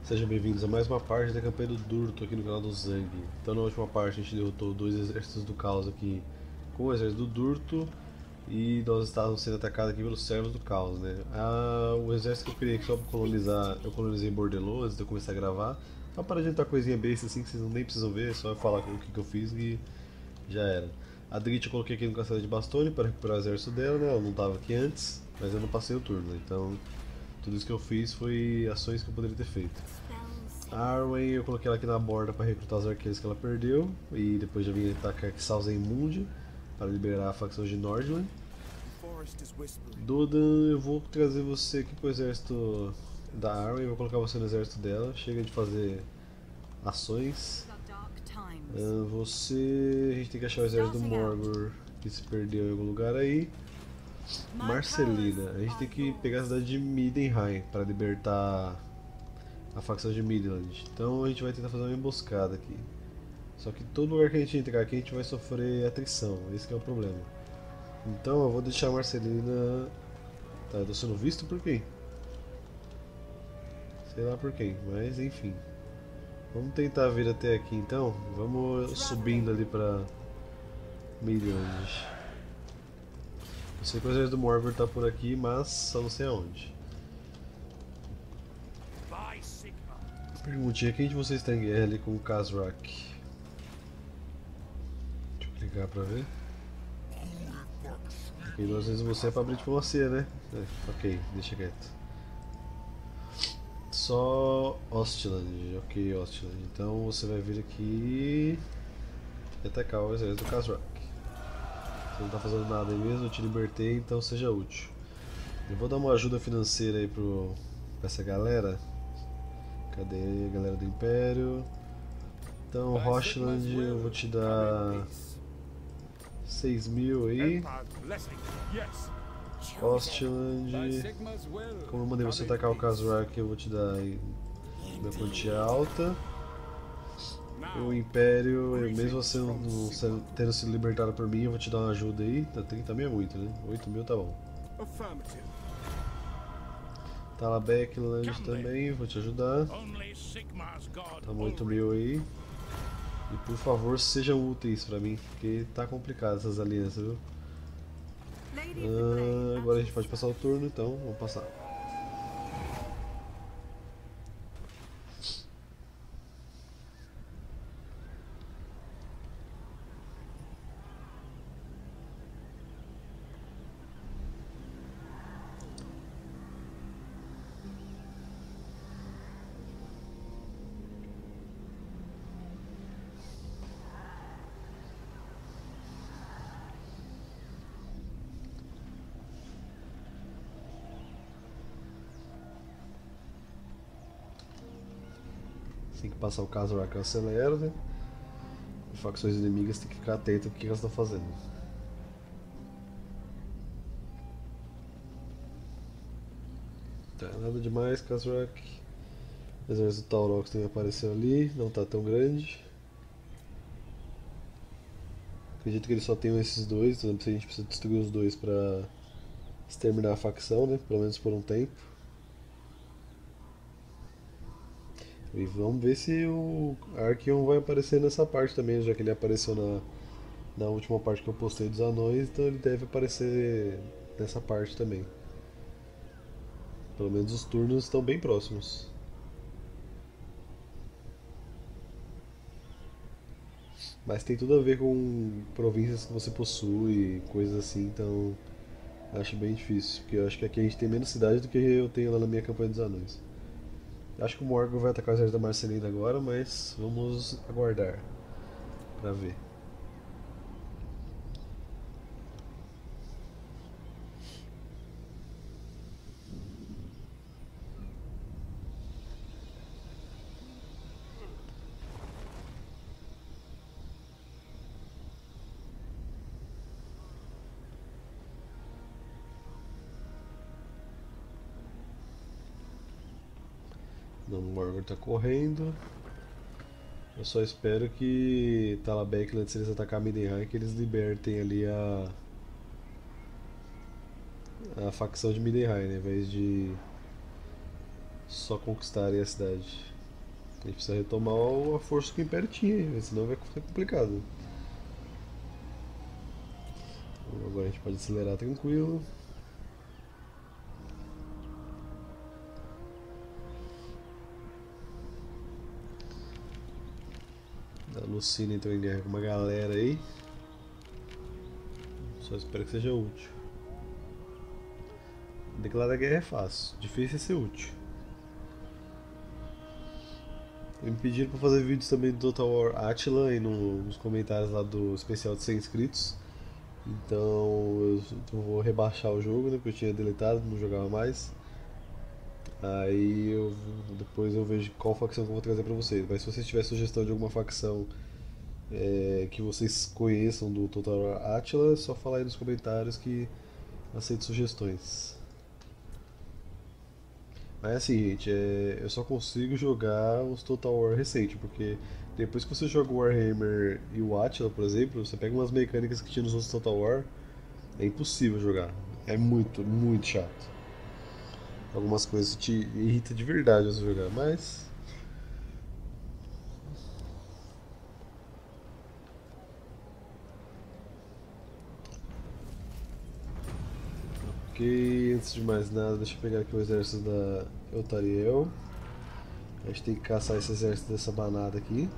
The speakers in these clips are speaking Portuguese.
Sejam bem-vindos a mais uma parte da campanha do Durto aqui no canal do Zang. Então na última parte a gente derrotou dois exércitos do caos aqui com o exército do Durto e nós estávamos sendo atacados aqui pelos servos do caos, né? O exército que eu criei aqui só para colonizar, eu colonizei Bordelô antes de eu começar a gravar. Só para adiantar coisinha besta assim que vocês nem precisam ver, é só eu falar o que eu fiz e já era. A Drit eu coloquei aqui no castelo de Bastone para recuperar o exército dela, né? Ela não estava aqui antes, mas eu não passei o turno, então tudo isso que eu fiz foi ações que eu poderia ter feito. A Arwen eu coloquei ela aqui na borda para recrutar os arqueiros que ela perdeu e depois já vim atacar Salzen Mundi para liberar a facção de Nordland. Dodan, eu vou trazer você aqui pro exército da Arwen, vou colocar você no exército dela, chega de fazer ações. Você, a gente tem que achar o exército do Morgor que se perdeu em algum lugar aí. Marcelina, a gente tem que pegar a cidade de Midenheim para libertar a facção de Midland. Então a gente vai tentar fazer uma emboscada aqui. Só que todo lugar que a gente entrar aqui a gente vai sofrer atrição, esse que é o problema. Então eu vou deixar a Marcelina... Tá, eu tô sendo visto por quem? Sei lá por quem, mas enfim. Vamos tentar vir até aqui então. Vamos subindo ali pra Midland. Eu sei que o exército do Morgor tá por aqui, mas só não sei aonde. Perguntinha, quem de vocês está em guerra ali com o Khazrak? Deixa eu clicar pra ver. Ok, duas vezes você é pra abrir diplomacia, né? Ok, deixa quieto. Só Ostland, ok, Ostland. Então você vai vir aqui e atacar o exército do Khazrak. Você não tá fazendo nada aí mesmo, eu te libertei, então seja útil. Eu vou dar uma ajuda financeira aí pra essa galera. Cadê a galera do Império? Então, Rochland, eu vou te dar 6.000 aí. Ostland, como eu mandei você atacar o Khazrak, eu vou te dar uma quantia alta. O Império, mesmo você não tendo sido libertado por mim, eu vou te dar uma ajuda aí. 30 mil é muito, né? 8.000 tá bom. Talabekland também, vou te ajudar. Tamo 8.000 aí. E por favor sejam úteis pra mim, porque tá complicado essas alianças, viu? Agora a gente pode passar o turno, então vamos passar. Assim que passar o Khazrak eu acelero, né? As facções inimigas tem que ficar atento ao que elas estão fazendo. Tá, nada demais, Khazrak. O exército do Taurox também apareceu ali, não tá tão grande. Acredito que eles só tenham esses dois, então a gente precisa destruir os dois pra exterminar a facção, né? Pelo menos por um tempo. E vamos ver se o Archeon vai aparecer nessa parte também, já que ele apareceu na última parte que eu postei dos anões, então ele deve aparecer nessa parte também. Pelo menos os turnos estão bem próximos. Mas tem tudo a ver com províncias que você possui, coisas assim, então acho bem difícil, porque eu acho que aqui a gente tem menos cidade do que eu tenho lá na minha campanha dos anões. Acho que o Morgul vai atacar o exército da Marcelina agora, mas vamos aguardar pra ver. Não, o Morgul tá correndo. Eu só espero que Talabekland, se eles atacar Midenheim, que eles libertem ali a facção de Midenheim, né, ao invés de só conquistarem a cidade. A gente precisa retomar a força que o Império tinha, senão vai ficar complicado. Agora a gente pode acelerar tranquilo. A Lucina entrou em guerra com uma galera aí. Só espero que seja útil. Declarar guerra é fácil, difícil é ser útil. Me pediram pra fazer vídeos também do Total War Attila aí nos comentários lá do especial de 100 inscritos. Então eu vou rebaixar o jogo, né? Porque eu tinha deletado, não jogava mais. Aí depois eu vejo qual facção que eu vou trazer pra vocês. Mas se vocês tiverem sugestão de alguma facção que vocês conheçam do Total War Attila, é só falar aí nos comentários que aceito sugestões. Mas assim, gente, eu só consigo jogar os Total War recente, porque depois que você joga o Warhammer e o Attila, por exemplo, você pega umas mecânicas que tinha nos outros Total War, é impossível jogar. É muito, muito chato. Algumas coisas te irrita de verdade você jogar, mas ok, antes de mais nada, deixa eu pegar aqui o exército da Eltariel. A gente tem que caçar esse exército dessa banada aqui.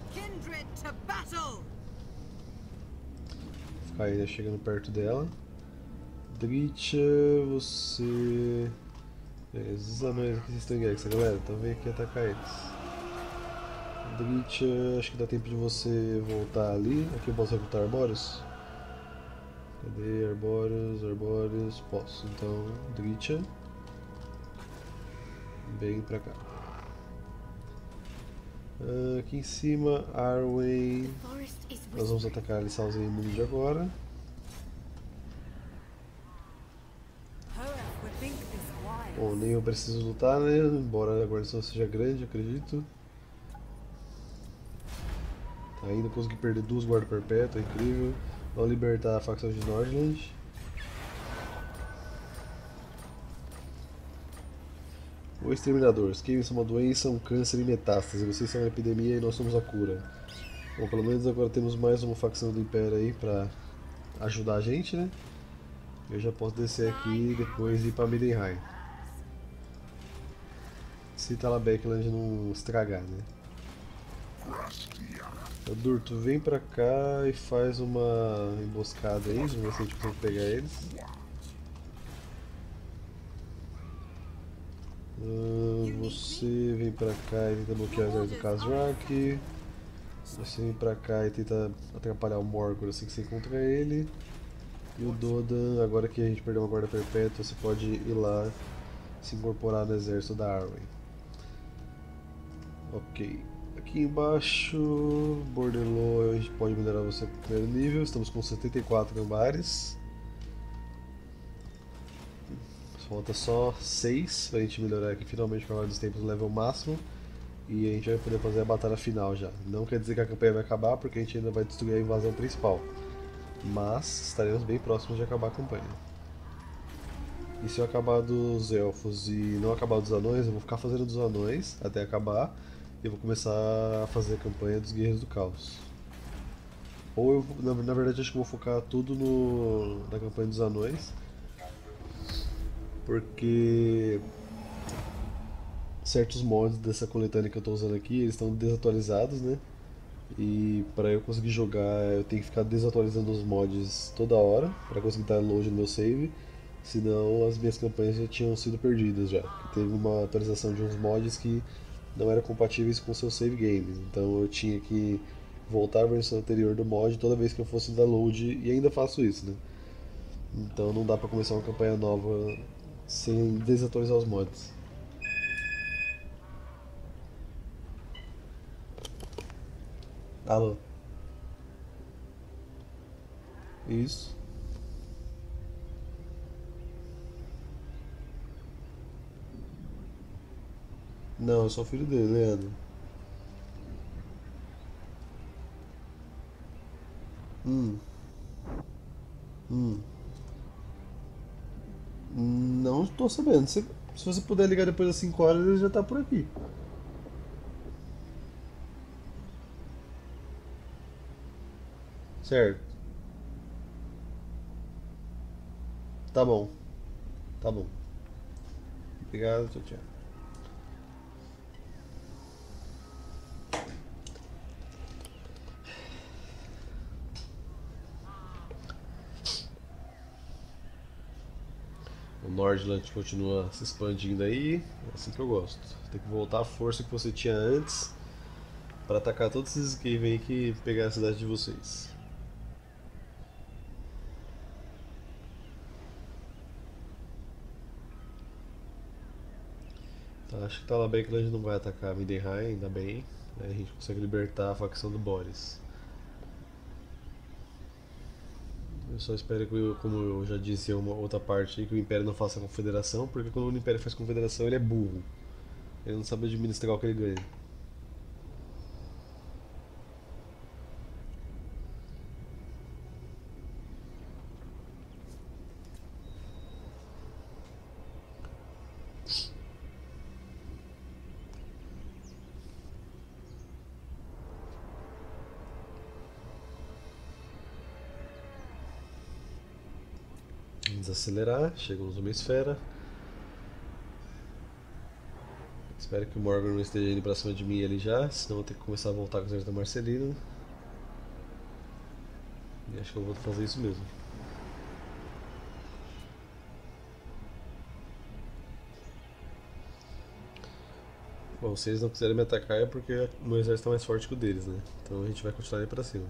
Ficar ainda chegando perto dela. Dritcha, você. Esses anões aqui vocês estão em guerra, essa galera, então vem aqui atacar eles. Dritcha, acho que dá tempo de você voltar ali. Aqui eu posso recrutar arbóreos? Cadê arbóreos? Arbóreos, posso. Então, Dritcha, vem pra cá. Aqui em cima, Arwen. Nós vamos atacar ali Salzinho Mundo agora. Bom, nem eu preciso lutar, né? Embora a guarnição seja grande, acredito. Ainda consegui perder 2 guardas perpétuas, incrível. Vamos libertar a facção de Nordland. O Exterminador. Os Skaven são uma doença, um câncer e metástase. Vocês são uma epidemia e nós somos a cura. Bom, pelo menos agora temos mais uma facção do Império aí pra ajudar a gente, né? Eu já posso descer aqui e depois ir pra Midenheim. Se Talabecland não estragar, né? O Durto, vem pra cá e faz uma emboscada aí, vamos ver se a gente consegue pegar eles. Você vem pra cá e tenta bloquear o exército do Khazrak. Você vem pra cá e tenta atrapalhar o Morgor assim que você encontra ele. E o Dodan, agora que a gente perdeu uma guarda perpétua, você pode ir lá se incorporar no exército da Arwen. Ok. Aqui embaixo, Bordelô, a gente pode minerar você para o primeiro nível. Estamos com 74 gambares. Falta só 6 para a gente melhorar aqui finalmente para a dos tempos no level máximo. E a gente vai poder fazer a batalha final já. Não quer dizer que a campanha vai acabar, porque a gente ainda vai destruir a invasão principal. Mas estaremos bem próximos de acabar a campanha. E se eu acabar dos elfos e não acabar dos anões, eu vou ficar fazendo dos anões até acabar. E eu vou começar a fazer a campanha dos Guerreiros do Caos. Ou eu, na verdade, acho que eu vou focar tudo na campanha dos anões. Porque certos mods dessa coletânea que eu estou usando aqui, eles estão desatualizados, né? E para eu conseguir jogar, eu tenho que ficar desatualizando os mods toda hora para conseguir dar load no meu save. Senão as minhas campanhas já tinham sido perdidas já. Teve uma atualização de uns mods que não eram compatíveis com seus save games. Então eu tinha que voltar à versão anterior do mod toda vez que eu fosse dar load, e ainda faço isso, né? Então não dá pra começar uma campanha nova sem desatualizar os mods. Alô? Isso. Não, eu sou filho dele, Leandro. Hum, hum. Não estou sabendo. Se você puder ligar depois das 5 horas, ele já tá por aqui. Certo. Tá bom. Tá bom. Obrigado, tchau, tchau. O Nordland continua se expandindo aí. É assim que eu gosto. Tem que voltar à força que você tinha antes para atacar todos esses que vêm aqui e pegar a cidade de vocês. Tá, acho que Talabecland não vai atacar Mindenheim, ainda bem. Aí a gente consegue libertar a facção do Boris. Eu só espero que, como eu já disse em uma outra parte aí, que o Império não faça confederação, porque quando o Império faz confederação ele é burro. Ele não sabe administrar o que ele ganha. Desacelerar, chegamos numa esfera. Espero que o Morgan não esteja indo pra cima de mim ali já, senão eu vou ter que começar a voltar com o exército da Marcelino. E acho que eu vou fazer isso mesmo. Bom, se eles não quiserem me atacar é porque o meu exército é mais forte que o deles, né? Então a gente vai continuar indo pra cima.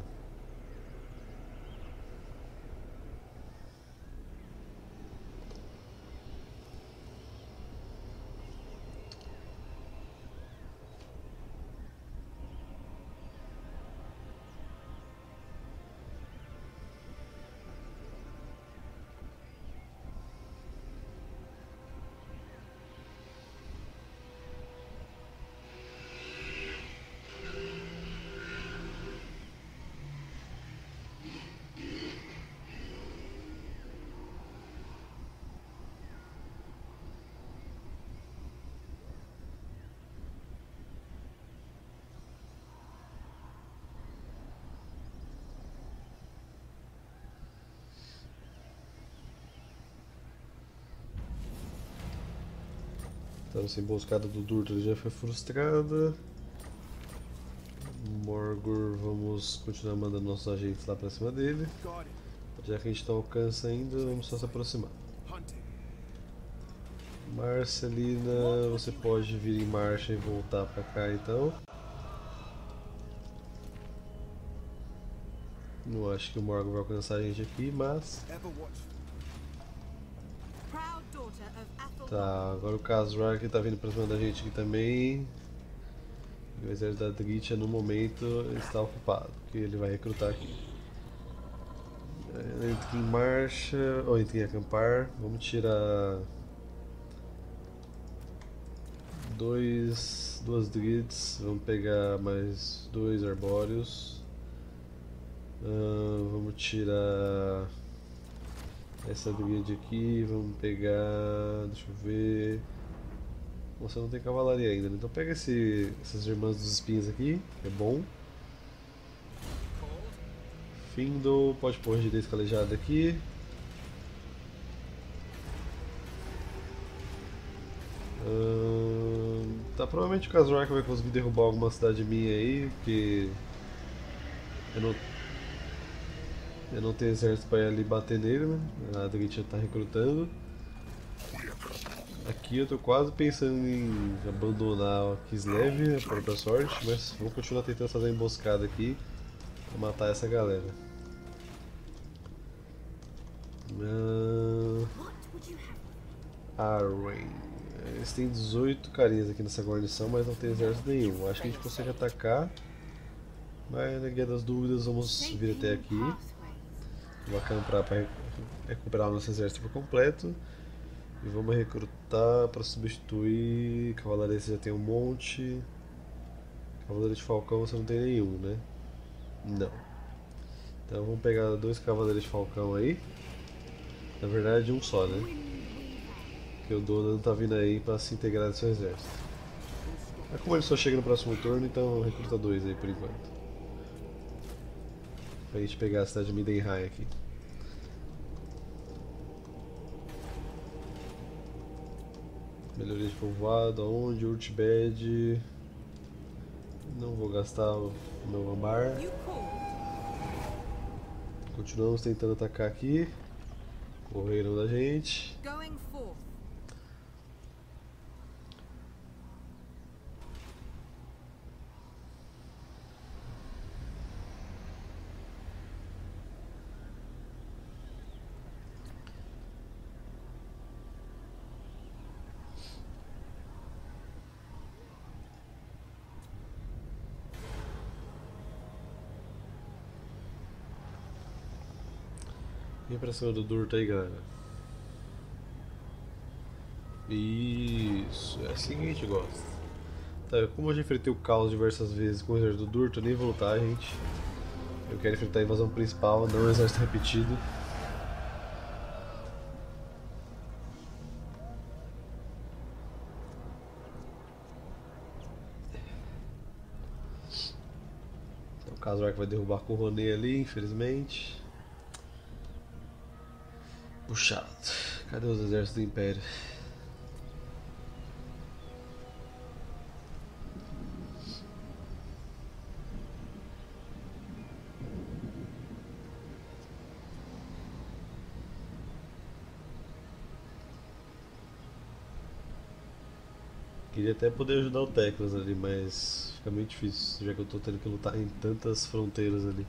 Então essa emboscada do Durtler já foi frustrada. Morgor, vamos continuar mandando nossos agentes lá pra cima dele. Já que a gente não alcança ainda, vamos só se aproximar. Marcelina, você pode vir em marcha e voltar pra cá então. Não acho que o Morgan vai alcançar a gente aqui, mas... Tá, agora o Khazrar que tá vindo pra cima da gente aqui também. E o exército da Dritia no momento está ocupado, porque ele vai recrutar aqui. Entra em marcha, ou entra em acampar. Vamos tirar duas Druids, vamos pegar mais dois Arbóreos. Vamos tirar essa Druid aqui, vamos pegar, deixa eu ver... Você não tem cavalaria ainda, né? Então pega essas irmãs dos espinhos aqui, que é bom. Findle, pode pôr direito calejada aqui. Tá, provavelmente o Khazrar vai conseguir derrubar alguma cidade minha aí, porque eu não, eu não tenho exército para ir ali bater nele, né? A Dritia tá recrutando. Aqui eu tô quase pensando em abandonar o Kislev, a própria sorte, mas vou continuar tentando fazer a emboscada aqui pra matar essa galera. Arwen. Eles têm 18 carinhas aqui nessa guarnição, mas não tem exército nenhum. Acho que a gente consegue atacar, mas na guia das dúvidas vamos vir até aqui. Vou acampar para recuperar o nosso exército por completo. E vamos recrutar para substituir. Cavalaria você já tem um monte. Cavaleiro de Falcão você não tem nenhum, né? Não. Então vamos pegar dois Cavaleiros de Falcão aí. Na verdade um só, né? Que o Dona não tá vindo aí para se integrar no seu exército. Mas como ele só chega no próximo turno, então recruta dois aí por enquanto. Pra gente pegar a cidade de Midenheim aqui. Melhoria de povoado, aonde? Urtbed. Não vou gastar o meu ambar. Continuamos tentando atacar aqui. Correram da gente. Vem pra cima do Durto aí, galera. Isso, é assim que a gente gosta. Tá, como eu já enfrentei o caos diversas vezes com o exército do Durto, eu nem vou lutar, gente. Eu quero enfrentar a invasão principal, não o exército repetido. Então, o Kazuar que vai derrubar a Coronet ali, infelizmente. Puxado. Cadê os exércitos do Império? Queria até poder ajudar o Teclas ali, mas fica muito difícil, já que eu tô tendo que lutar em tantas fronteiras ali.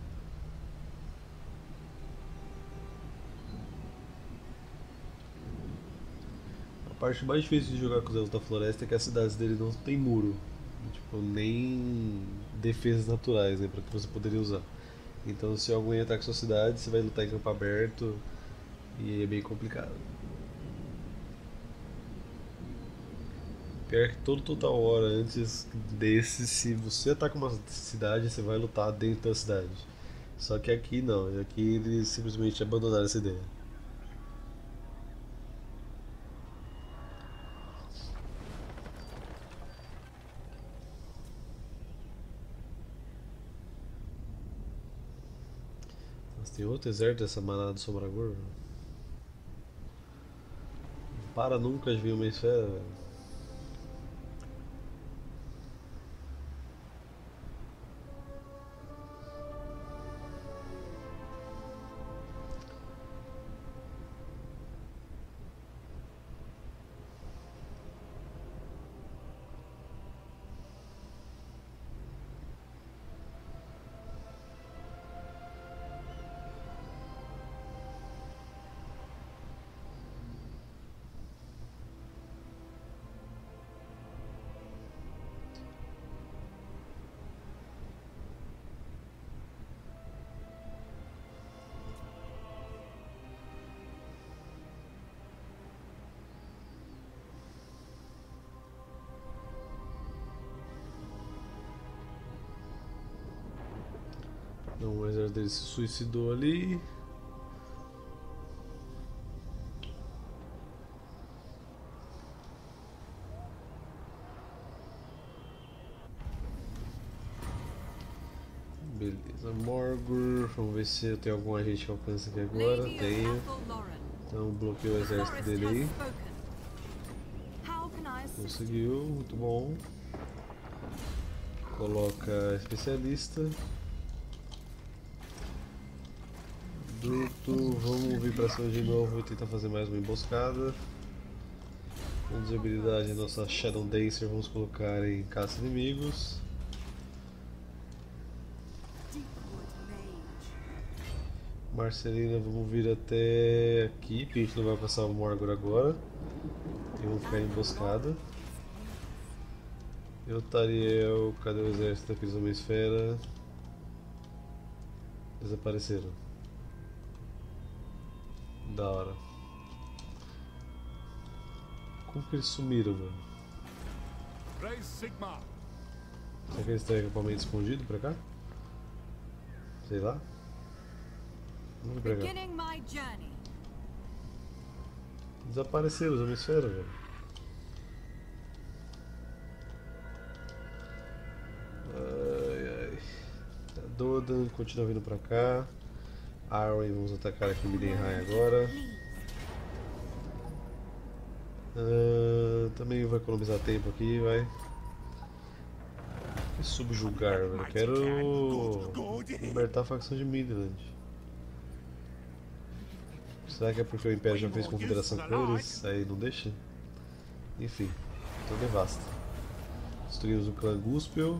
A parte mais difícil de jogar com os Elfos da Floresta é que as cidades dele não tem muro, tipo, nem defesas naturais, né, para que você poderia usar. Então se alguém ataca sua cidade, você vai lutar em campo aberto e é bem complicado. Pior que todo Total War antes desse, se você ataca uma cidade, você vai lutar dentro da cidade. Só que aqui não, aqui eles simplesmente abandonaram essa ideia. Mas tem outro exército dessa manada do Sombragor. Para nunca de vir uma esfera, velho. Então o exército dele se suicidou ali. Beleza, Morgur. Vamos ver se eu tenho algum agente que alcança aqui agora. Tenho. Então bloqueei o exército dele aí. Conseguiu, muito bom. Coloca especialista. Durto, vamos vir pra cima de novo e tentar fazer mais uma emboscada. Vamos de habilidade a nossa Shadow Dancer, vamos colocar em caça inimigos. Marcelina, vamos vir até aqui, porque a gente não vai passar o Morgor agora. E vamos ficar em emboscada. Eutariel, cadê o exército daqueles Homem-Esfera? Desapareceram. Da hora. Como que eles sumiram, mano? Será que eles têm equipamento escondido pra cá? Sei lá. Vamos vir pra cá. Desapareceram os Homem-Esfera, velho. Ai ai. Dodan continua vindo pra cá. Arwen, vamos atacar aqui Midenheim agora. Também vou economizar tempo aqui, vai. E subjugar, velho. Eu quero libertar a facção de Midland. Será que é porque o Império já fez confederação com eles? Aí não deixa? Enfim, então devasta. Destruímos o clã Guspel.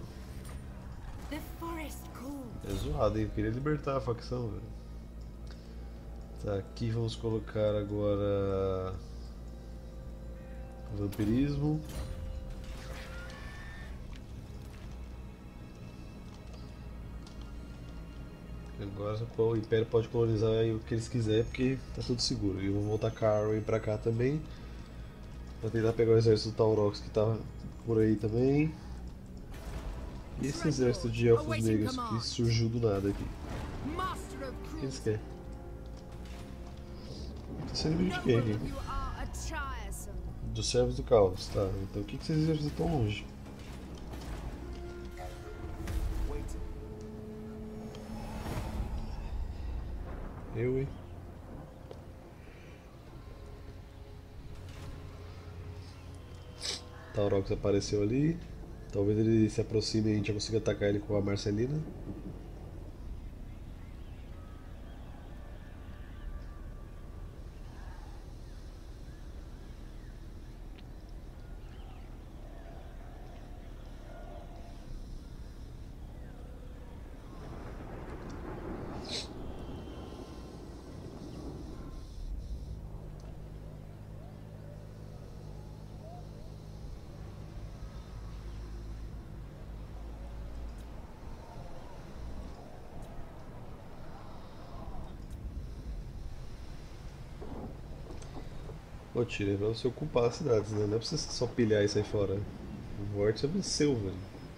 É zoado, hein? Eu queria libertar a facção, velho. Tá, aqui vamos colocar agora vampirismo. Agora o Império pode colonizar o que eles quiserem porque tá tudo seguro. E vamos voltar com a Arwen pra cá também. Pra tentar pegar o exército do Taurox que tá por aí também. E esse exército de elfos negros que surgiu do nada aqui? O que eles querem? Tá sendo inimigo de quem aqui? Dos servos do caos, tá. Então o que vocês exércitos tão longe? Hein? Taurox apareceu ali. Talvez ele se aproxime e a gente já consiga atacar ele com a Marcelina. Ô, Tira, é pra você ocupar as cidades, né? Não é pra você só pilhar e sair fora. O Vortex já venceu, velho.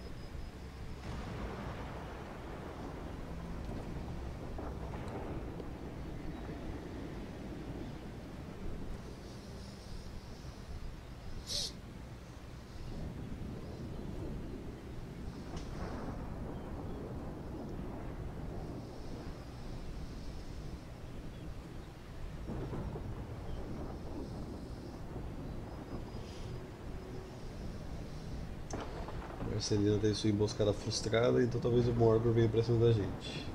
Marcelina teve sua emboscada frustrada, então talvez o Morgor venha pra cima da gente.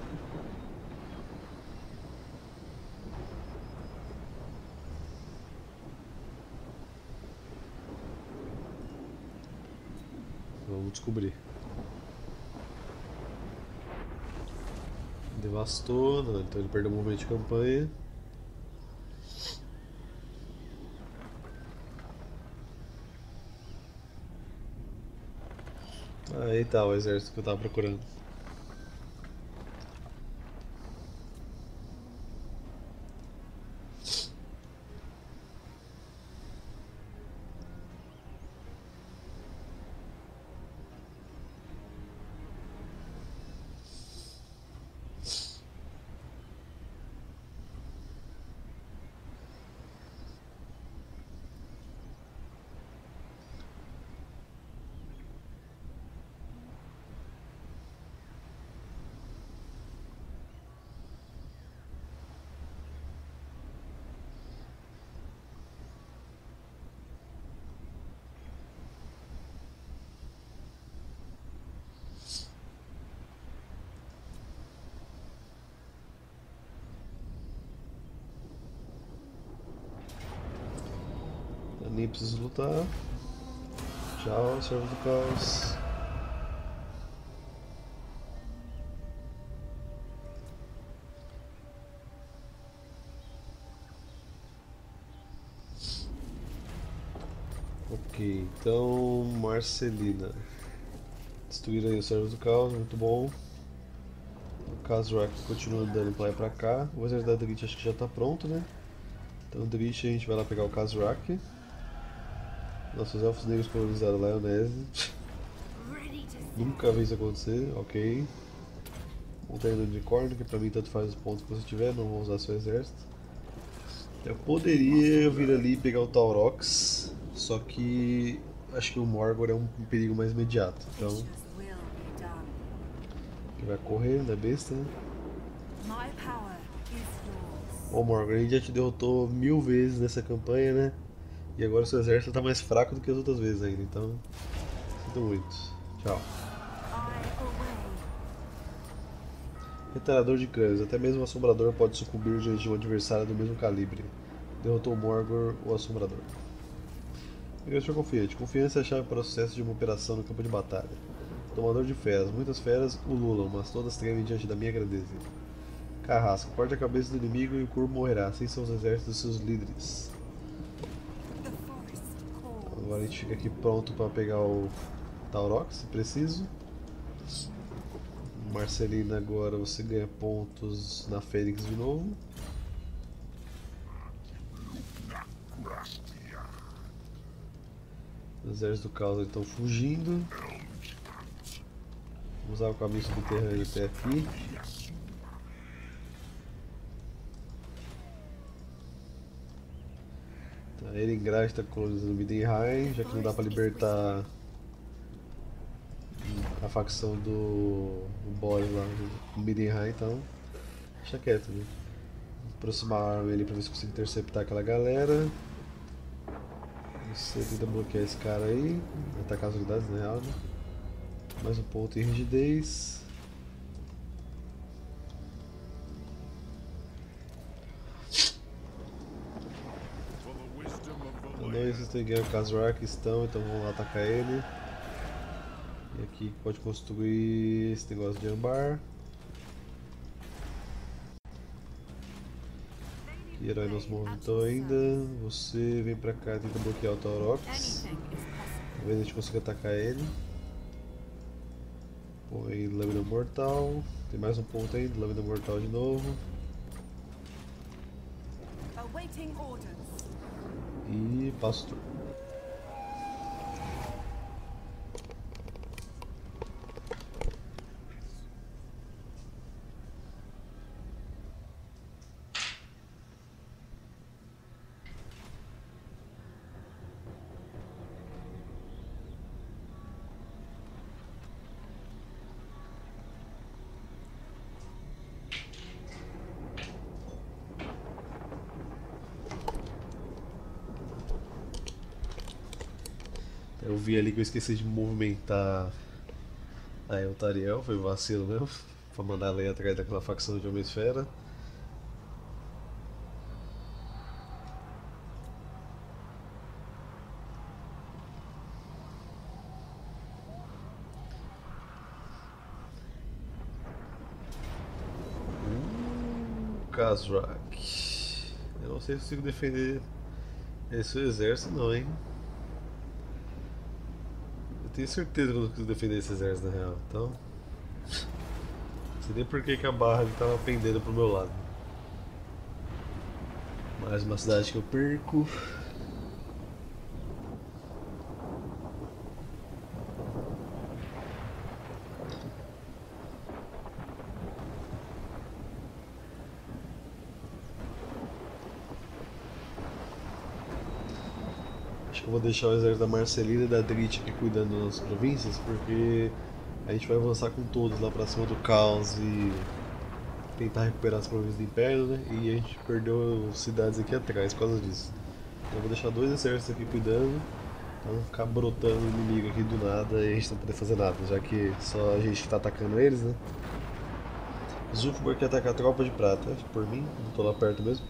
Vamos descobrir. Devastou, não, então ele perdeu o movimento de campanha. Aí tá o exército que eu tava procurando. Eu nem preciso lutar. Tchau, servo do caos. Ok, então Marcelina. Destruir aí os servos do caos, muito bom. O Khazrak continua andando pra lá e pra cá. O exército da Dritch acho que já tá pronto, né? Então Dritch a gente vai lá pegar o Khazrak. Nossos elfos negros colonizaram Lyonesse. Nunca vi isso acontecer, ok. Montanha do Unicórnio, que pra mim tanto faz os pontos que você tiver, não vou usar seu exército. Eu poderia vir ali e pegar o Taurox, só que acho que o Morgor é um perigo mais imediato, então Que vai correr, não é besta, né? My power is yours. Ô Morgan, a gente já te derrotou 1000 vezes nessa campanha, né? E agora o seu exército tá mais fraco do que as outras vezes ainda, então. Sinto muito. Tchau. I away. Retalhador de crânios. Até mesmo o assombrador pode sucumbir diante de um adversário do mesmo calibre. Derrotou Morgor, o assombrador. Agressor confiante. Confiança é a chave para o sucesso de uma operação no campo de batalha. Tomador de feras. Muitas feras ululam, mas todas tremem diante da minha grandeza. Carrasco. Corte a cabeça do inimigo e o corpo morrerá. Assim são os exércitos dos seus líderes. The forest calls. Agora a gente fica aqui pronto para pegar o Taurox, se preciso. Marcelina, agora você ganha pontos na Fênix de novo. Os exércitos do caos estão fugindo. Vamos usar o caminho subterrâneo até aqui. Tá, Erengrad está colonizando Midenheim, já que não dá para libertar a facção do Boris lá no Midenheim, então deixa quieto, né? Aproximar a arma ali para ver se consigo interceptar aquela galera. Você tenta bloquear esse cara aí, atacar as unidades na real, né? Mais um ponto em rigidez. Anões estão guiando Kazrak, estão, então vamos lá atacar ele. E aqui pode construir esse negócio de ambar. Que herói nós movimentou ainda. Você vem pra cá e tenta bloquear o Taurox. Anything is possible. Talvez a gente consiga atacar ele. Põe Lâmina Mortal. Tem mais um ponto aí, Lâmina Mortal de novo. Awaiting orders. E passo o turno. Eu vi ali que eu esqueci de movimentar a Eltariel, foi vacilo mesmo. Pra mandar ela ir atrás daquela facção de Homem-Esfera. Kazrak. Eu não sei se consigo defender esse exército não, hein. Eu tenho certeza que eu não consigo defender esse exército na real, então. Não sei nem por que a barra estava pendendo pro meu lado. Mais uma cidade que eu perco. Acho que eu vou deixar o exército da Marcelina e da Drit aqui cuidando das províncias, porque a gente vai avançar com todos lá pra cima do caos e tentar recuperar as províncias do Império, né? E a gente perdeu cidades aqui atrás por causa disso. Então eu vou deixar dois exércitos aqui cuidando, pra não ficar brotando inimigo aqui do nada e a gente não poder fazer nada, já que só a gente que tá atacando eles, né? Zulfgar quer atacar a tropa de prata, por mim, não tô lá perto mesmo.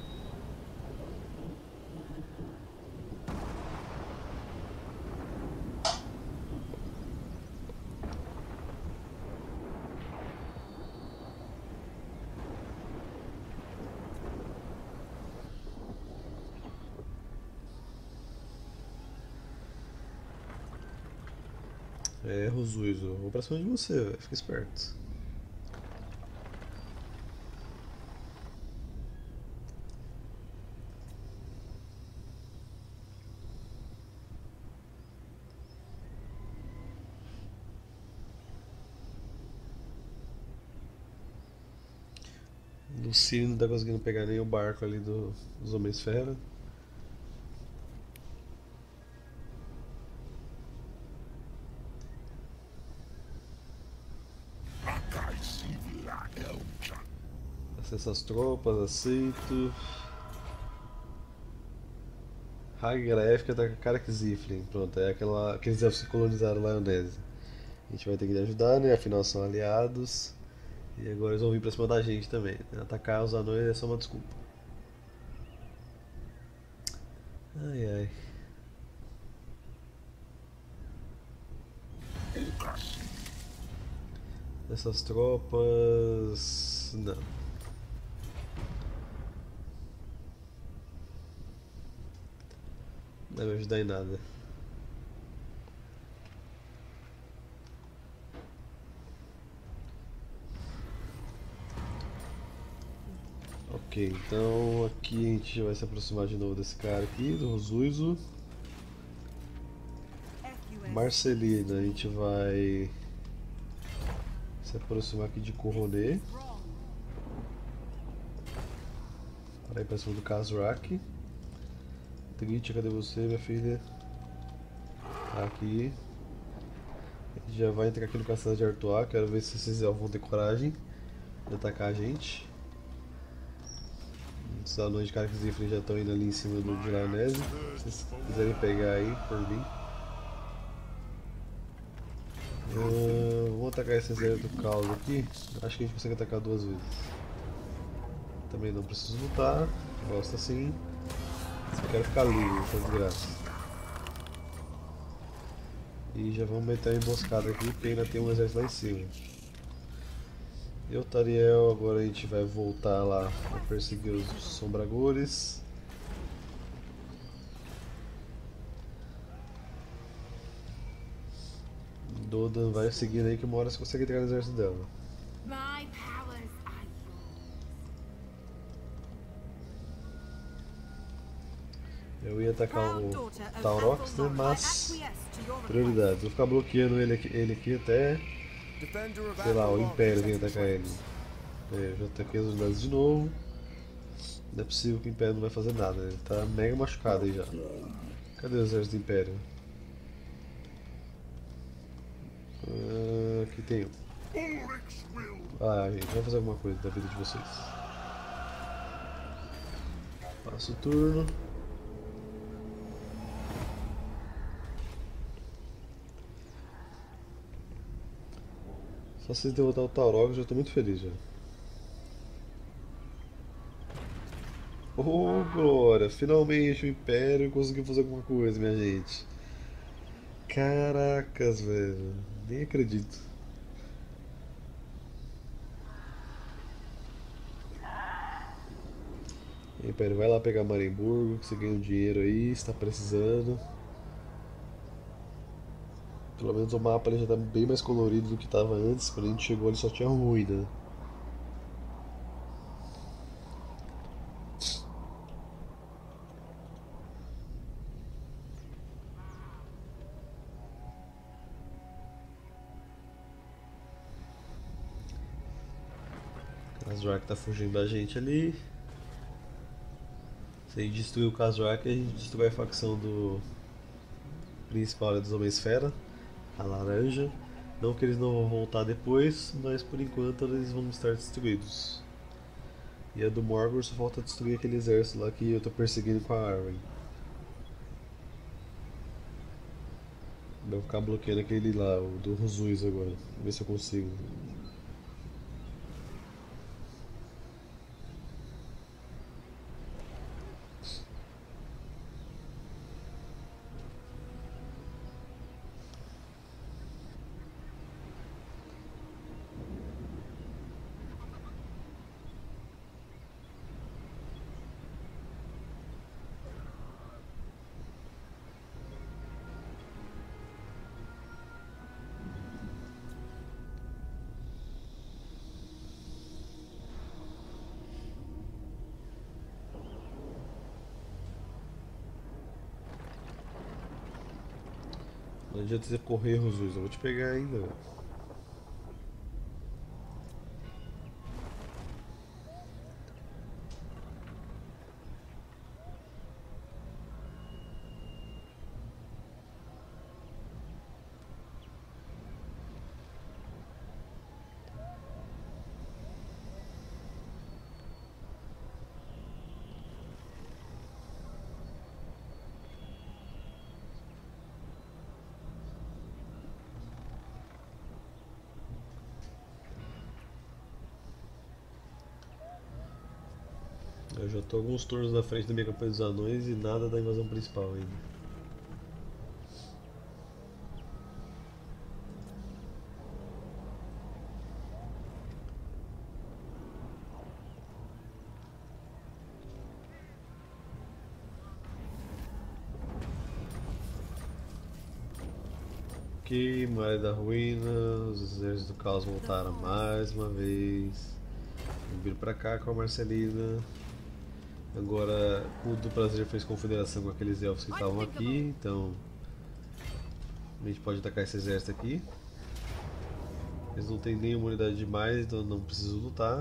É, Rosuizo, vou pra cima de você, velho, fica esperto. Lucine não tá conseguindo pegar nem o barco ali dos Homens-Fera. Essas tropas, aceito. Hagraf que ataca Karak-Ziflin. Pronto, é aqueles elfos que colonizaram Lyonese. A gente vai ter que ajudar, né? Afinal são aliados. E agora eles vão vir pra cima da gente também. Atacar os anões é só uma desculpa. Ai ai. Essas tropas. Não. Não vai me ajudar em nada. Ok, então aqui a gente vai se aproximar de novo desse cara aqui, do Rosuizo. Marcelina, a gente vai se aproximar aqui de Coronet. Para ir pra cima do Kazrak. Trit, cadê você, minha filha? Tá aqui. A gente já vai entrar aqui no castelo de Artois. Quero ver se esses elfos vão ter coragem de atacar a gente. Os anões de Karak-Ziflin já estão indo ali em cima do de Lyonese. Se vocês quiserem pegar aí, por mim. Vamos atacar esse exército do caos aqui. Acho que a gente consegue atacar 2 vezes. Também não preciso lutar. Gosto assim. Só quero ficar livre, essa desgraça. E já vamos meter a emboscada aqui, porque ainda tem um exército lá em cima. Eu, Tariel, agora a gente vai voltar lá para perseguir os Sombragores. Dodan vai seguindo aí que uma hora você consegue entregar no exército dela. My powers are yours. Eu ia atacar o Taurox, né? Mas prioridade. Vou ficar bloqueando ele aqui até, sei lá, o Império vir atacar ele. Eu já ataquei as unidades de novo. Não é possível que o Império não vai fazer nada, ele tá mega machucado aí já. Cadê o exército do Império? Aqui tem um. Ah, gente, vamos fazer alguma coisa da vida de vocês. Passa o turno. Só se derrotar o Taurog, eu já estou muito feliz já. Oh, glória! Finalmente o Império conseguiu fazer alguma coisa, minha gente. Caracas, velho. Nem acredito. Império, vai lá pegar Marienburgo, que você ganha um dinheiro aí, está precisando. Pelo menos o mapa ele já está bem mais colorido do que estava antes. Quando a gente chegou ele só tinha ruína. Kazrak tá fugindo da gente ali. Se a gente destruir o Kazrak, a gente destrói a facção do principal dos Homem-Esfera, a laranja. Não que eles não vão voltar depois, mas por enquanto eles vão estar destruídos. E a do Morgor só falta destruir aquele exército lá que eu tô perseguindo com a Arwen. Vou ficar bloqueando aquele lá, o do Rosuiz agora. Ver se eu consigo. Não adianta você correr, Rosuiz, eu vou te pegar ainda, velho. Eu já tô alguns turnos na frente da minha campanha dos anões e nada da invasão principal ainda. Ok, Muralha da Ruína, os exércitos do caos voltaram mais uma vez. Viram pra cá com a Marcelina. Agora o do prazer fez confederação com aqueles elfos que estavam aqui, então a gente pode atacar esse exército aqui. Eles não têm nenhuma unidade demais, então não preciso lutar.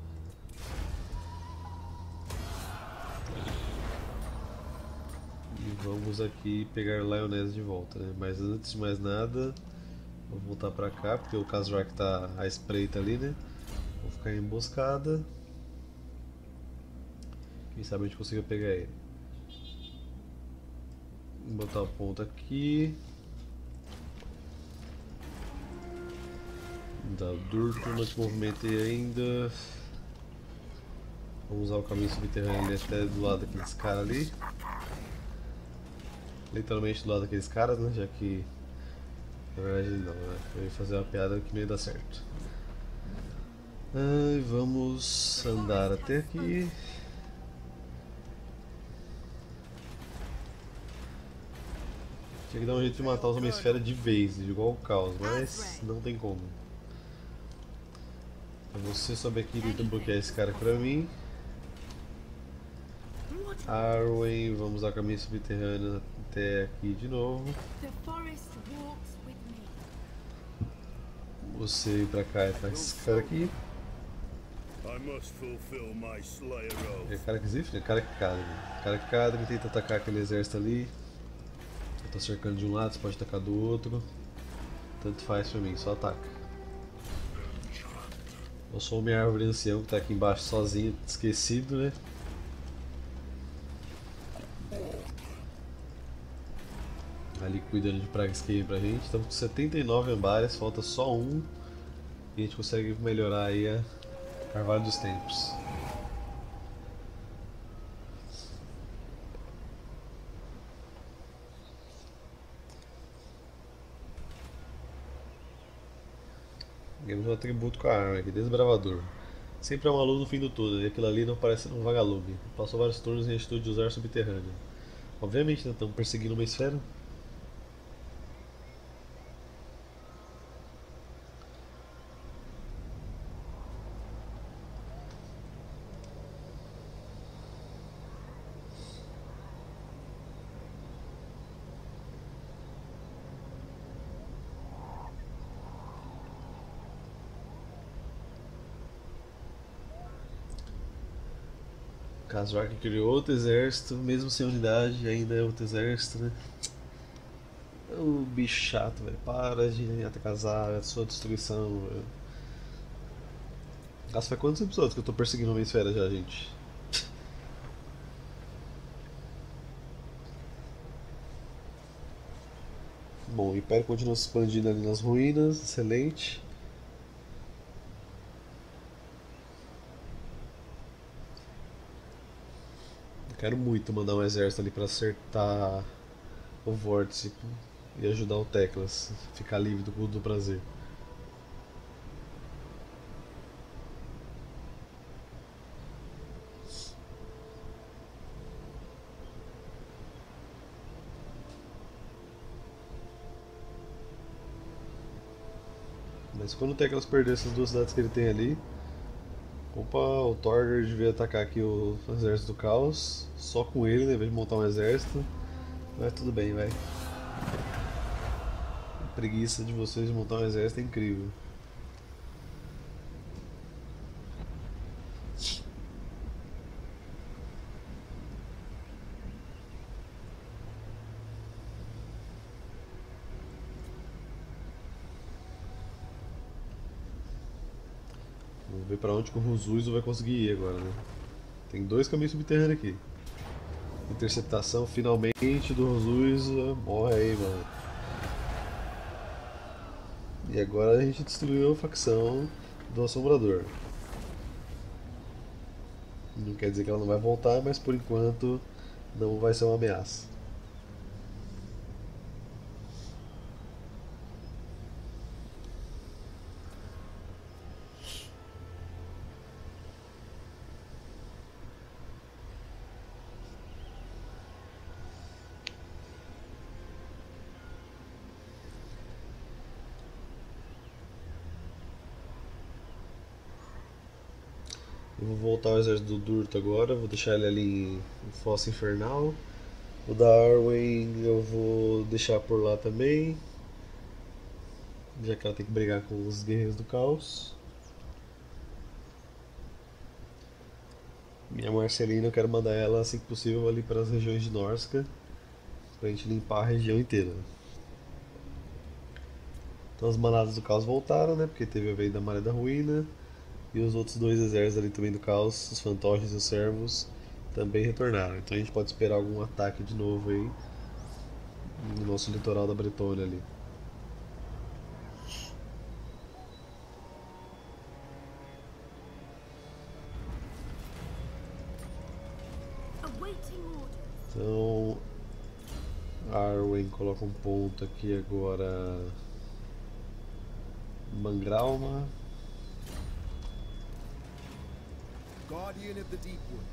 E vamos aqui pegar Lioness de volta, né? Mas antes de mais nada, vou voltar pra cá, porque o Kazrak tá à espreita ali, né? Vou ficar em emboscada. Quem sabe a gente consiga pegar ele. Vou botar o ponto aqui. Dá o Durto, não te movimentei ainda. Vamos usar o caminho subterrâneo ali até do lado daqueles caras ali. Literalmente do lado daqueles caras, né? Já que na verdade não, né? Eu ia fazer uma piada que não ia dar certo. Vamos andar até aqui. Tinha que dar um jeito de matar os Homem-Esfera de vez, igual o Caos, mas não tem como. Você sobe aqui e tenta bloquear esse cara pra mim. Arwen, vamos usar o caminho subterrâneo até aqui de novo. Você ir pra cá e atacar esse cara aqui. É Karak-Zif? É Karak-Kadri. Karak-Kadri tenta atacar aquele exército ali. Eu tô cercando de um lado, você pode atacar do outro. Tanto faz pra mim, só ataca. Eu sou o minha árvore ancião que tá aqui embaixo sozinho, esquecido, né? Ali cuidando de pragas que pra gente. Estamos com 79 ambares, falta só um. E a gente consegue melhorar aí a Carvalho dos Tempos. Ganhamos um atributo com a arma aqui, Desbravador. Sempre há uma luz no fim do túnel, e aquilo ali não parece um vagalume. Passou vários turnos em atitude de usar subterrâneo. Obviamente, né? Estamos perseguindo uma esfera. Kazrak criou outro exército, mesmo sem unidade, ainda é outro exército, né? O bicho chato, velho. Para de atacar a sua destruição, velho. Nossa, faz quantos episódios que eu tô perseguindo uma esfera já, gente? Bom, o Império continua se expandindo ali nas ruínas, excelente. Eu quero muito mandar um exército ali pra acertar o vórtice e ajudar o Teclas a ficar livre do culto do prazer. Mas quando o Teclas perder essas duas cidades que ele tem ali, opa, o Torger devia atacar aqui o exército do caos, só com ele, né, em vez de montar um exército. Mas tudo bem, vai. A preguiça de vocês de montar um exército é incrível. Vamos ver pra onde que o Ruzuizo vai conseguir ir agora, né? Tem dois caminhos subterrâneos aqui. Interceptação finalmente do Ruzuizo. Morre aí, mano. E agora a gente destruiu a facção do Assombrador. Não quer dizer que ela não vai voltar, mas por enquanto não vai ser uma ameaça. Eu vou voltar ao exército do Durto agora, vou deixar ele ali em Fossa Infernal. O da Arwen eu vou deixar por lá também, já que ela tem que brigar com os Guerreiros do Caos. Minha Marcelina eu quero mandar ela assim que possível ali para as regiões de Norsca, pra gente limpar a região inteira. Então as manadas do caos voltaram, né? Porque teve a vez da Maré da Ruína. E os outros dois exércitos ali também do caos, os fantoches e os servos, também retornaram. Então a gente pode esperar algum ataque de novo aí no nosso litoral da Bretônia ali. Awaiting orders. Então Arwen coloca um ponto aqui agora. Mangralma. Guardian of the Deepwood.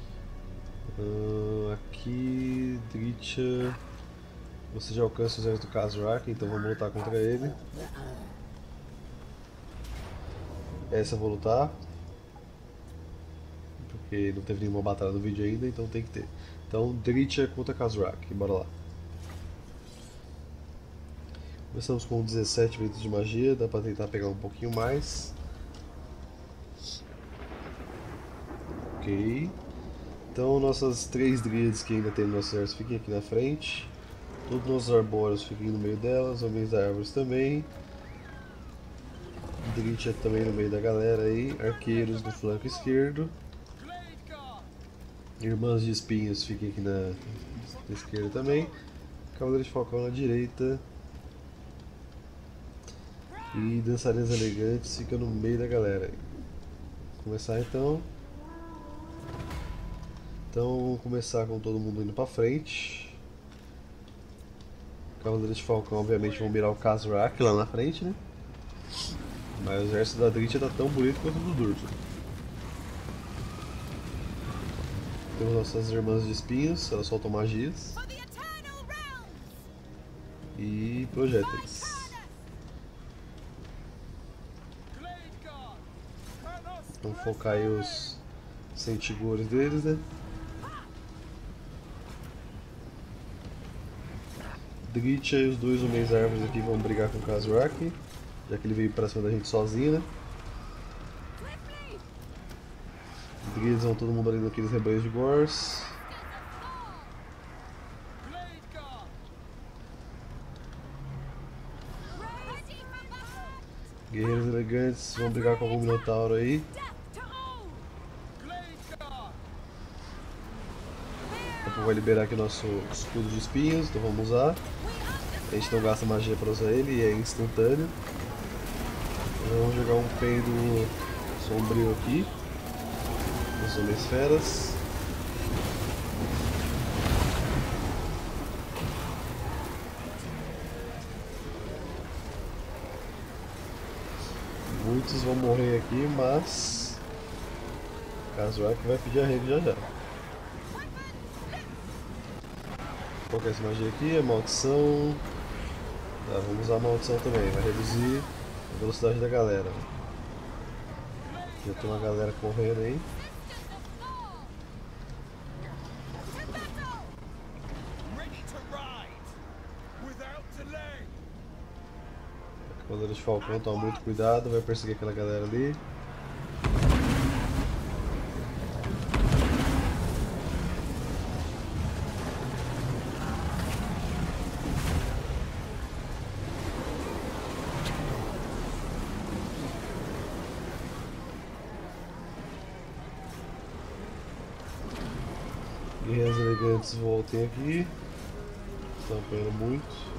Aqui, Dritcha. Você já alcança os exércitos do Khazrak, então vamos lutar contra ele. Essa eu vou lutar. Porque não teve nenhuma batalha no vídeo ainda, então tem que ter. Então, Dritcha contra Khazrak, bora lá. Começamos com 17 ventos de magia, dá pra tentar pegar um pouquinho mais. Ok. Então nossas 3 dríades que ainda tem no nosso exército fiquem aqui na frente. Todos os nossos arbóreos fiquem no meio delas, homens da árvores também. Dritcha também no meio da galera aí. Arqueiros no flanco esquerdo. Irmãs de espinhos fiquem aqui na esquerda também. Cavaleiros de Falcão na direita. E dançarinas elegantes ficam no meio da galera aí. Vamos começar então. Então vamos começar com todo mundo indo pra frente. Cavaleiros de Falcão obviamente vão mirar o Khazrak lá na frente, né? Mas o exército da Dritcha tá tão bonito quanto o do Durto. Temos nossas irmãs de espinhos, elas soltam magias. For the eternal realms. E projéteis. Vamos focar aí os sentigores deles, né? Dritcha e os dois homens árvores aqui vão brigar com o Khazrak, já que ele veio pra cima da gente sozinho, né? Druids vão todo mundo ali naqueles rebanhos de Gors. Guerreiros elegantes vão brigar com algum Minotauro aí. Depois vai liberar aqui nosso escudo de espinhos, então vamos usar. A gente não gasta magia para usar ele e é instantâneo. Então vamos jogar um peido sombrio aqui. Os homens feras. Muitos vão morrer aqui, mas Khazrak vai pedir arrego já já. Qual que é essa magia aqui? A maldição. Tá, vamos usar a maldição também, vai reduzir a velocidade da galera. Já tem uma galera correndo aí. A Cavaleira de Falcão toma muito cuidado, vai perseguir aquela galera ali. Guerreiros elegantes voltem aqui. Estão apanhando muito.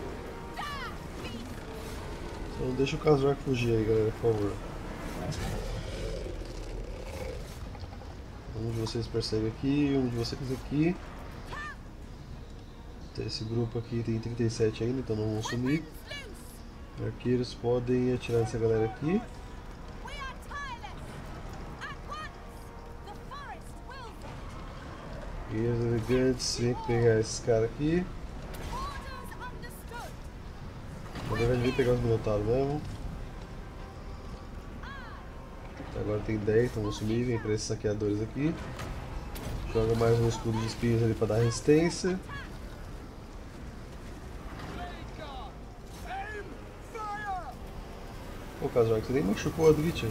Então deixa o Khazrak fugir aí, galera, por favor. Um de vocês persegue aqui, um de vocês aqui. Esse grupo aqui tem 37 ainda, então não vão sumir. Arqueiros podem atirar nessa galera aqui. Guerreiros elegantes, vem pegar esses caras aqui. Na verdade, vem pegar os minotauros mesmo. Agora tem 10, então vou sumir. Vem para esses saqueadores aqui. Joga mais um escudo de espinhos ali para dar resistência. Pô, Kazrak, você nem machucou a Dritcha.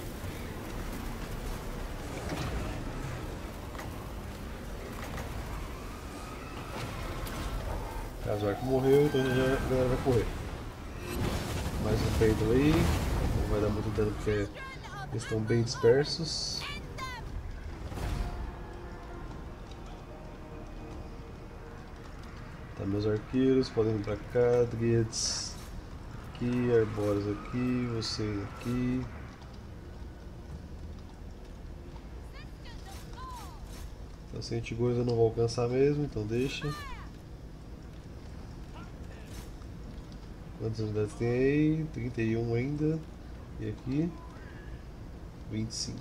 Kazrak morreu, então já a galera vai correr. Mais um peito aí. Não vai dar muito dano porque eles estão bem dispersos. Tá, meus arqueiros podem vir pra cá. Druids aqui, Arboros aqui, você aqui. Então 102 eu não vou alcançar mesmo, então deixa. Quantas unidades tem aí? 31 ainda. E aqui? 25.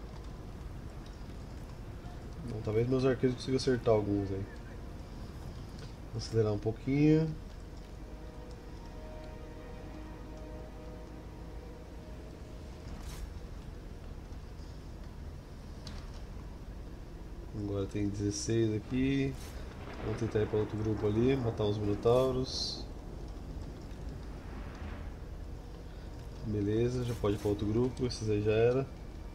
Bom, talvez meus arqueiros consigam acertar alguns aí. Vou acelerar um pouquinho. Agora tem 16 aqui. Vamos tentar ir para outro grupo ali, matar uns minotauros. Beleza, já pode ir para outro grupo, esses aí já era.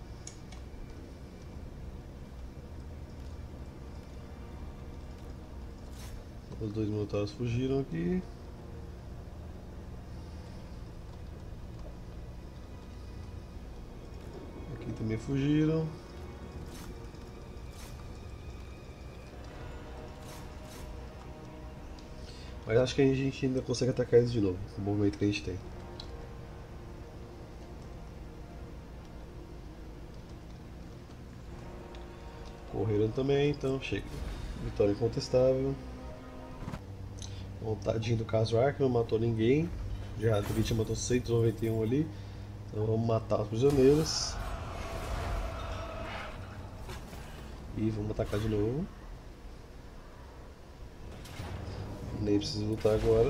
Os dois minotauros fugiram aqui. Aqui também fugiram. Mas acho que a gente ainda consegue atacar eles de novo, com o movimento que a gente tem. Correram também, então chega. Vitória incontestável. Tadinho do Kazrak, não matou ninguém. Já a Dritcha matou 191 ali. Então vamos matar os prisioneiros. E vamos atacar de novo. Nem preciso lutar agora.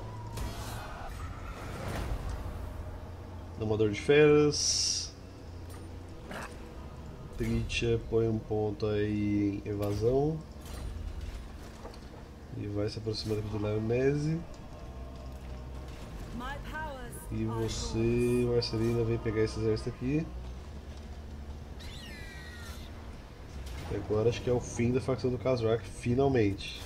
Domador de feras. Dritcha põe um ponto aí em evasão. E vai se aproximar aqui do Leonese. E você, Marcelina, vem pegar esse exército aqui. E agora acho que é o fim da facção do Kazrak, finalmente.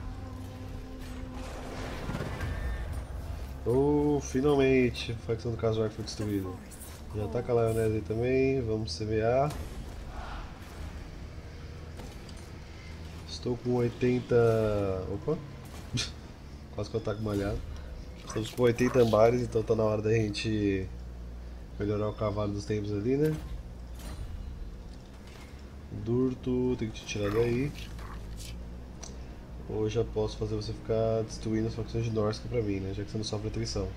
Oh, finalmente a facção do Kazrak foi destruída. Já ataca a Leonese aí também, vamos semear. Estou com 80... Opa! Quase que eu ataco malhado. Estamos com 80 ambares, então tá na hora da gente melhorar o cavalo dos tempos ali, né? Durto, tem que te tirar daí. Ou já posso fazer você ficar destruindo as facções de Norsca pra mim, né? Já que você não sofre atrição.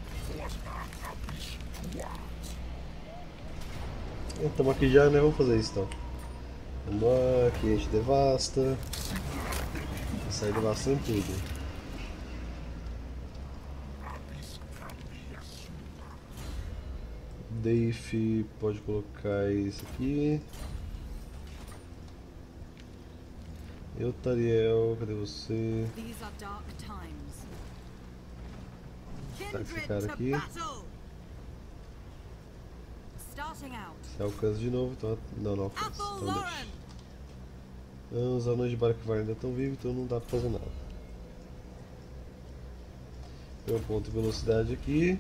Estamos aqui já, né? Vamos fazer isso então. Vamos lá, aqui a gente devasta. Sai devastando tudo. Dave pode colocar isso aqui. Tariel, cadê você? Tá esse cara aqui. Se alcança de novo, então não alcança. Então deixa. Os anões de Barakvar ainda estão vivos, então não dá pra fazer nada. Tem um ponto de velocidade aqui.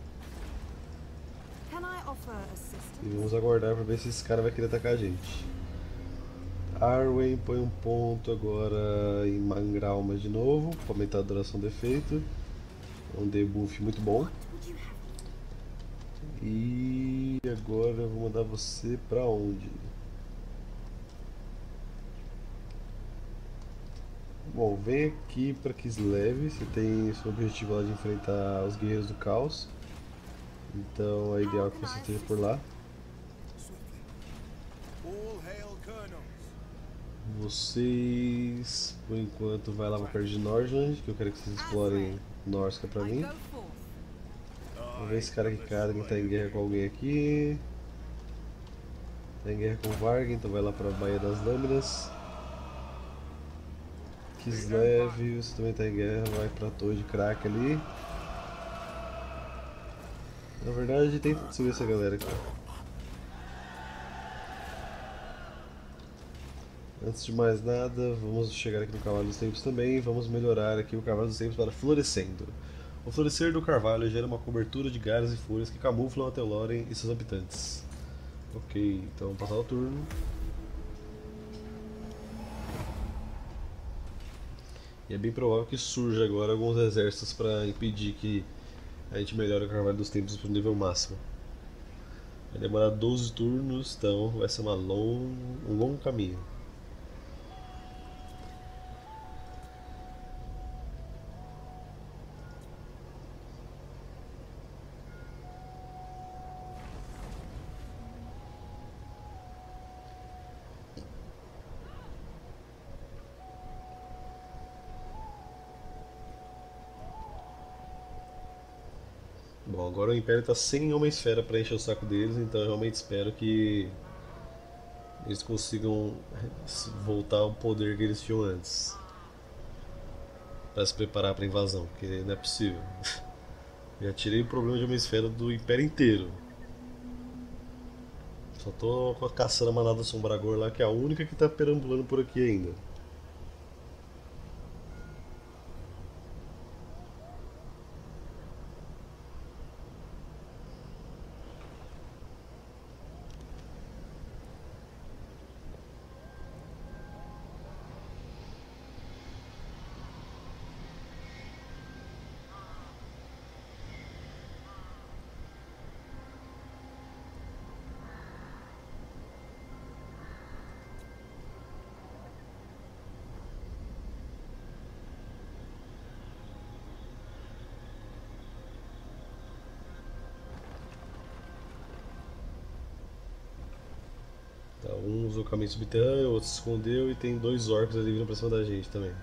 E vamos aguardar para ver se esse cara vai querer atacar a gente. Arwen põe um ponto agora em Mangralma de novo, para aumentar a duração do efeito. É um debuff muito bom. E agora eu vou mandar você para onde? Bom, vem aqui para Kislev, você tem seu objetivo lá de enfrentar os Guerreiros do Caos. Então é ideal que você esteja por lá. Swiftly. All hail Kurnos. Vocês, por enquanto, vai lá para perto de Nordland, que eu quero que vocês explorem Norsca pra I mim. go forth. Vamos ver esse cara aqui, cara, que tá em guerra com alguém aqui. Tá em guerra com o Varg, então vai lá pra Baía das Lâminas. Kislev, você também tá em guerra, vai pra Torre de Crack ali. Na verdade, tenta destruir essa galera aqui. Antes de mais nada, vamos chegar aqui no Cavalo dos Tempos também. Vamos melhorar aqui o Cavalo dos Tempos para Florescendo. O florescer do carvalho gera uma cobertura de galhos e folhas que camuflam até Lórien e seus habitantes. Ok, então vamos passar o turno. E é bem provável que surja agora alguns exércitos para impedir que a gente melhore o Carvalho dos Tempos para o nível máximo. Vai demorar 12 turnos, então vai ser um longo caminho. Bom, agora o Império está sem uma esfera para encher o saco deles, então eu realmente espero que eles consigam voltar ao poder que eles tinham antes. Para se preparar para a invasão, porque não é possível. Já tirei o problema de uma esfera do Império inteiro. Só tô caçando a manada Sombragor lá, que é a única que está perambulando por aqui ainda. Tá, um usou o caminho subterrâneo, o outro se escondeu e tem dois orcs ali vindo pra cima da gente também.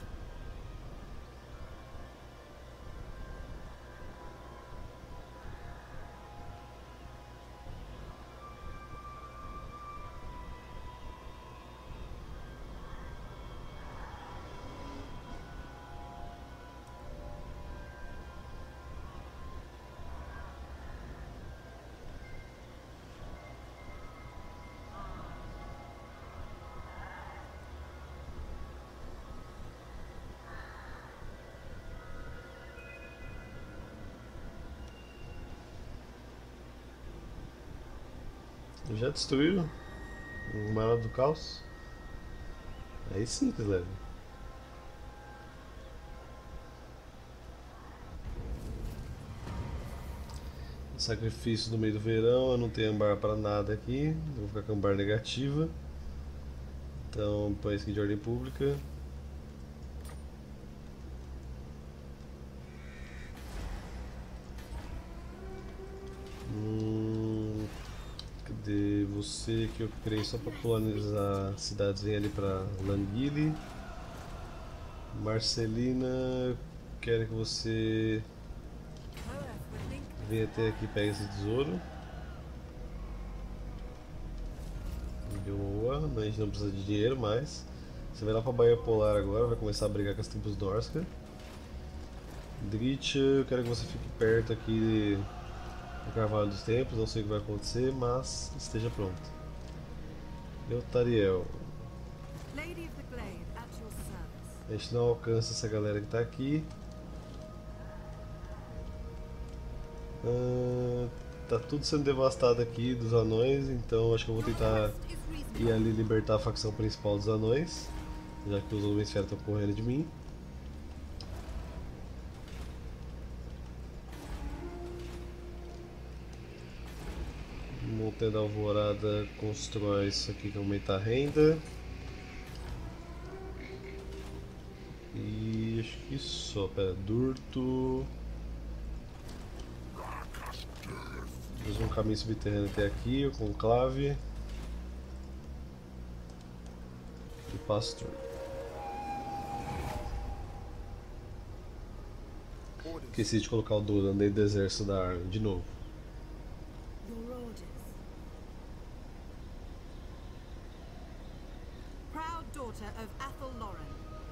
Já destruíram o Maior do Caos? Aí sim, leve. Sacrifício no meio do verão, eu não tenho ambar para nada aqui, vou ficar com ambar negativa. Então, põe isso aqui de ordem pública. Cadê você que eu criei só para colonizar cidades? Vem ali para Languile. Marcelina, quero que você venha até aqui e pegue esse tesouro. Boa, a gente não precisa de dinheiro mais. Você vai lá pra Baía Polar agora, vai começar a brigar com as tribos Norska. Dritch, eu quero que você fique perto aqui do Carvalho dos Tempos, não sei o que vai acontecer, mas esteja pronto. Eutariel, Lady of the Glade, at your service. a gente não alcança essa galera que tá aqui. Tá tudo sendo devastado aqui dos anões, então acho que eu vou tentar Is reasonable. ir ali libertar a facção principal dos anões, já que os homens fera estão correndo de mim. Montanha da Alvorada constrói isso aqui que aumenta a renda. Isso, pera, Durto. Fiz um caminho subterrâneo até aqui, o conclave. E Pastor. Esqueci de colocar o Dodan dentro do exército da Arwen de novo. Your orders. Proud daughter of Athel Lauren.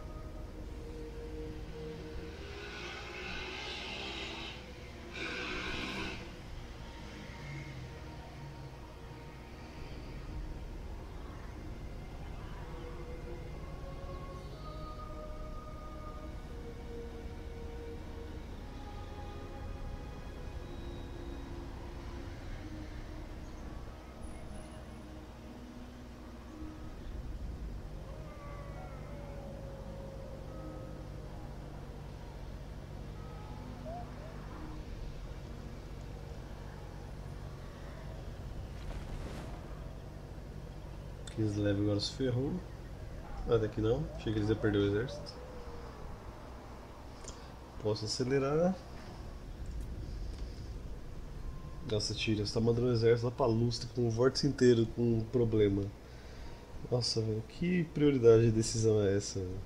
Kislev agora se ferrou. Ah, daqui não. Achei que eles iam perder o exército. Posso acelerar. Nossa, Tyrion, você tá mandando o exército lá pra Lustre com o vórtice inteiro com um problema. Nossa, velho, que prioridade de decisão é essa? Velho?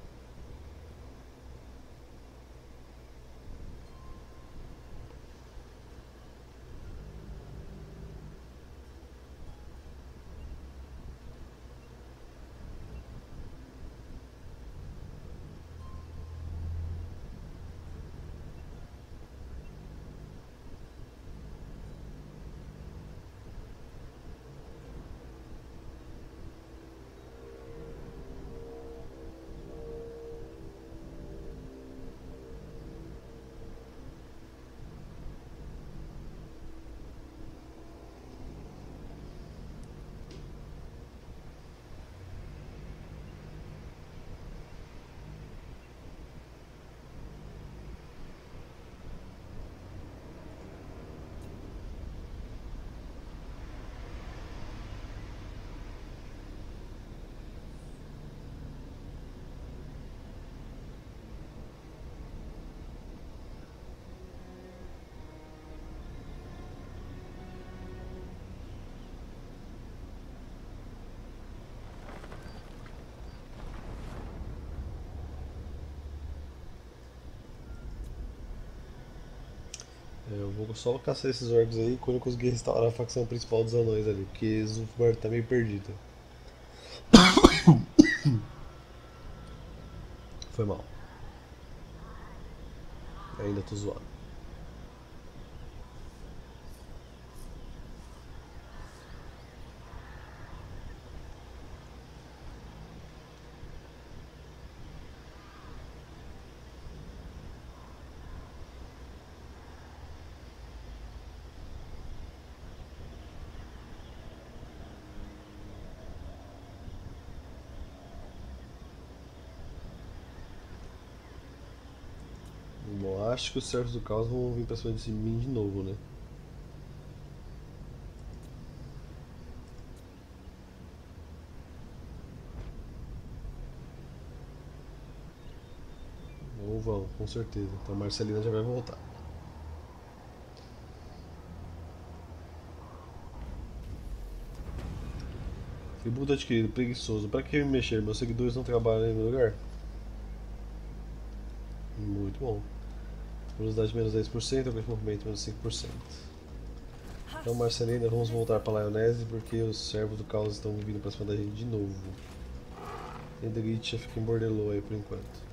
Eu vou só caçar esses orcs aí quando eu conseguir restaurar a facção principal dos anões ali, porque Zulfmar tá meio perdido. Foi mal. Ainda tô zoado. Bom, acho que os servos do caos vão vir pra cima de mim de novo, né? Ou vão, com certeza. Então a Marcelina já vai voltar. Tributo adquirido, preguiçoso. Pra que me mexer? Meus seguidores não trabalham em meu lugar? Muito bom. Velocidade menos 10%, alcance de movimento menos 5%. Então, Marcelina, vamos voltar para Lyonese porque os servos do caos estão vindo para cima da gente de novo. E Edricha fica em Bordelô aí por enquanto.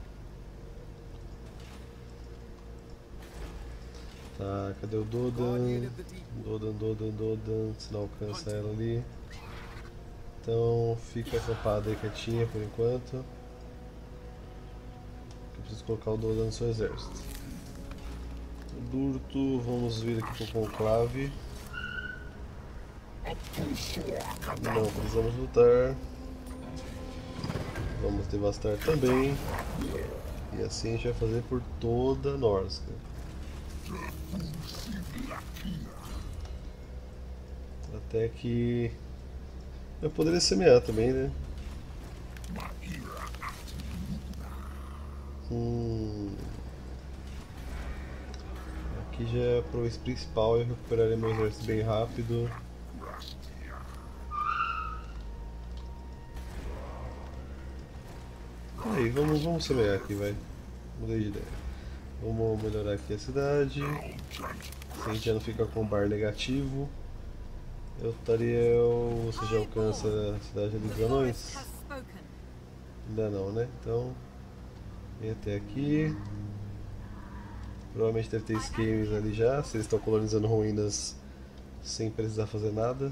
Tá, cadê o Dodan? Dodan, se não alcança ela ali. Então, fica acampada aí quietinha por enquanto. Eu preciso colocar o Dodan no seu exército. Durto, vamos vir aqui pro conclave. Não precisamos lutar. Vamos devastar também. E assim a gente vai fazer por toda a Norsca. Até que... eu poderia semear também, né? Aqui já é a província principal, eu recuperarei meu exército bem rápido. Aí, vamos semear aqui, vai. Mudei de ideia. Vamos melhorar aqui a cidade. Se a gente já não fica com o bar negativo. Você já alcança a cidade ali dos anões? Has spoken. Ainda não, né? Então, vem até aqui. Provavelmente deve ter esquemas ali já, se eles estão colonizando ruínas sem precisar fazer nada.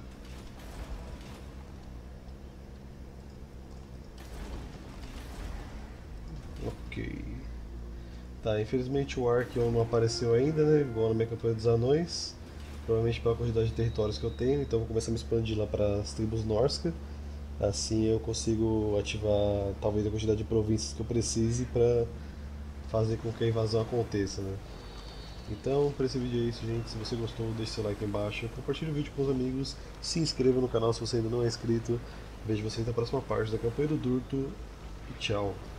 Ok. Tá, infelizmente o Archeon não apareceu ainda, né? Igual na minha campanha dos anões. Provavelmente pela quantidade de territórios que eu tenho, então vou começar a me expandir lá para as tribos Norsca. Assim eu consigo ativar talvez a quantidade de províncias que eu precise para fazer com que a invasão aconteça, né? Então, para esse vídeo é isso, gente. Se você gostou, deixe seu like aí embaixo, compartilhe o vídeo com os amigos, se inscreva no canal se você ainda não é inscrito. Vejo vocês na próxima parte da campanha do Durto e tchau!